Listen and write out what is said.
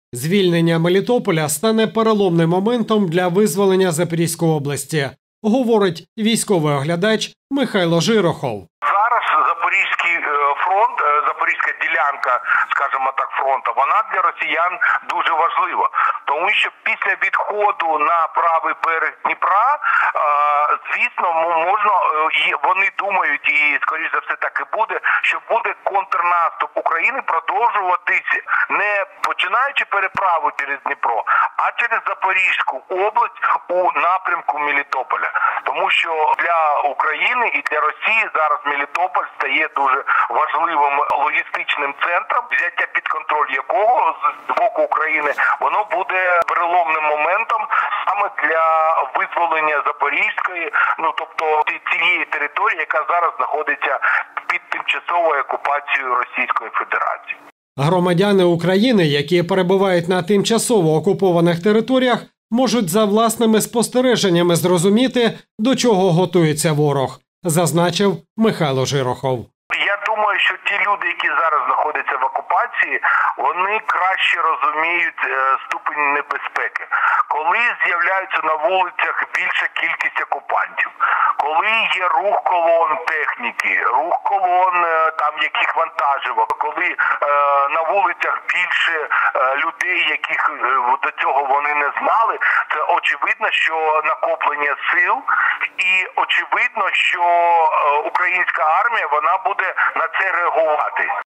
Звільнення Мелітополя стане переломним моментом для визволення Запорізької області, говорить військовий оглядач Михайло Жирохов. Зараз Запорізький фронт, Запорізька ділянка, скажімо так, фронту, вона для росіян дуже важлива. Тому що після відходу на правий берег Дніпра, звісно, можна, вони думають, і скоріш за все так і буде, що буде контрнаступ України продовжуватись не починаючи переправу через Дніпро, а через Запорізьку область у напрямку Мелітополя. Тому що для України і для Росії зараз Мелітополь стає дуже важливим логістичним центром, взяття під контроль якого з боку України, воно буде переломним моментом саме для визволення Запорізької, тобто цієї території, яка зараз знаходиться під тимчасовою окупацією Російської Федерації. Громадяни України, які перебувають на тимчасово окупованих територіях, можуть за власними спостереженнями зрозуміти, до чого готується ворог, зазначив Михайло Жирохов. Я думаю, що ті люди, які зараз знаходяться в окупації, вони краще розуміють ступінь небезпеки. Коли з'являються на вулицях більша кількість окупантів, коли є рух колон техніки, рух колон там яких вантажівок, коли на вулицях більше людей, яких до цього вони не знали, це очевидно, що накоплення сил, і очевидно, що українська армія, вона буде на це реагувати.